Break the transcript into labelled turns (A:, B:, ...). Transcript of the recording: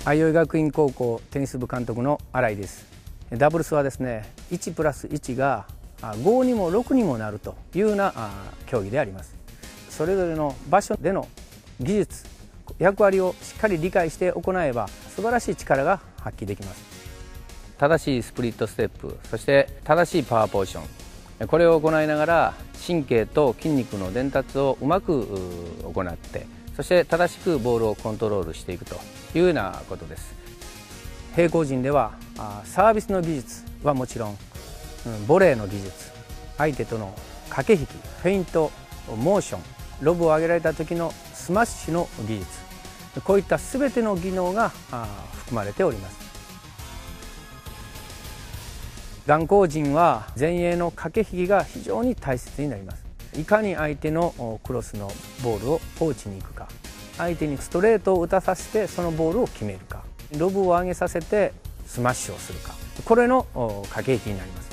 A: 相生学院高校テニス部監督の新井です。ダブルスはですね、1+1が5にも6にもなるというような競技であります。それぞれの場所での技術、役割をしっかり理解して行えば素晴らしい力が発揮できます。正しいスプリットステップ、そして正しいパワーポジション、これを行いながら神経と筋肉の伝達をうまく行って、そして正しくボールをコントロールしていくというようなことです。平行陣ではサービスの技術はもちろん、ボレーの技術、相手との駆け引き、フェイント、モーション、ロブを上げられた時のスマッシュの技術、こういった全ての技能が含まれております。眼光陣は前衛の駆け引きが非常に大切になります。いかに相手のクロスのボールをポーチに行くか、相手にストレートを打たさせてそのボールを決めるか、ロブを上げさせてスマッシュをするか、これの駆け引きになります。